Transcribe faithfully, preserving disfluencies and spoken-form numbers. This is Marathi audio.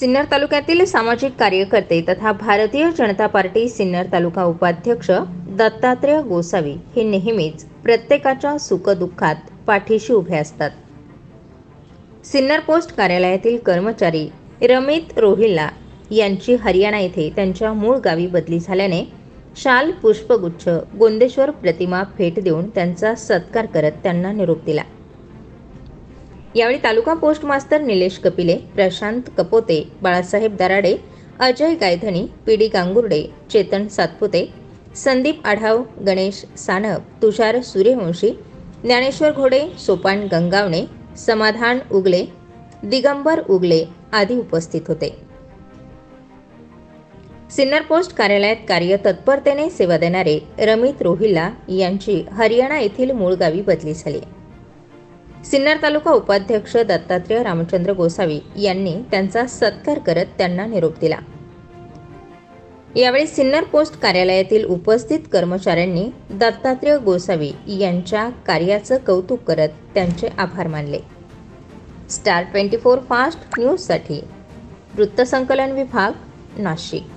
सिन्नर तालुक्यातील सामाजिक कार्यकर्ते तथा भारतीय जनता पार्टी सिन्नर तालुका उपाध्यक्ष दत्तात्रय गोसावी हे नेहमीच प्रत्येकाच्या सुखदुःखात पाठीशी उभे असतात. सिन्नर पोस्ट कार्यालयातील कर्मचारी रमित रोहिल्ला यांची हरियाणा येथे त्यांच्या मूळ गावी बदली झाल्याने शाल, पुष्पगुच्छ, गोंदेश्वर प्रतिमा भेट देऊन त्यांचा सत्कार करत त्यांना निरोप दिला. यावेळी taluka post master Nilesh Kapile, Prashant Kapote, Balasaheb Darade, Ajay Gaydhani, P D Gangurde, Chetan Satpute, Sandeep Adhav, Ganesh Sanap, Tushar Suryawanshi, Dnyaneshwar Ghode, Sopan Gangawane, समाधान उगले, दिगंबर उगले आदी उपस्थित होते. सिन्नर पोस्ट कार्यालयात कार्य तत्परतेने सेवा देणारे रमित रोहिल्ला यांची हरियाणा येथील मूळ गावी बदली झाली. सिन्नर तालुका उपाध्यक्ष दत्तात्रय रामचंद्र गोसावी यांनी त्यांचा सत्कार करत त्यांना निरोप दिला. यावेळी सिन्नर पोस्ट कार्यालयातील उपस्थित कर्मचाऱ्यांनी दत्तात्रय गोसावी यांच्या कार्याचं कौतुक करत त्यांचे आभार मानले. स्टार ट्वेंटी फोर फास्ट न्यूजसाठी वृत्तसंकलन विभाग, नाशिक.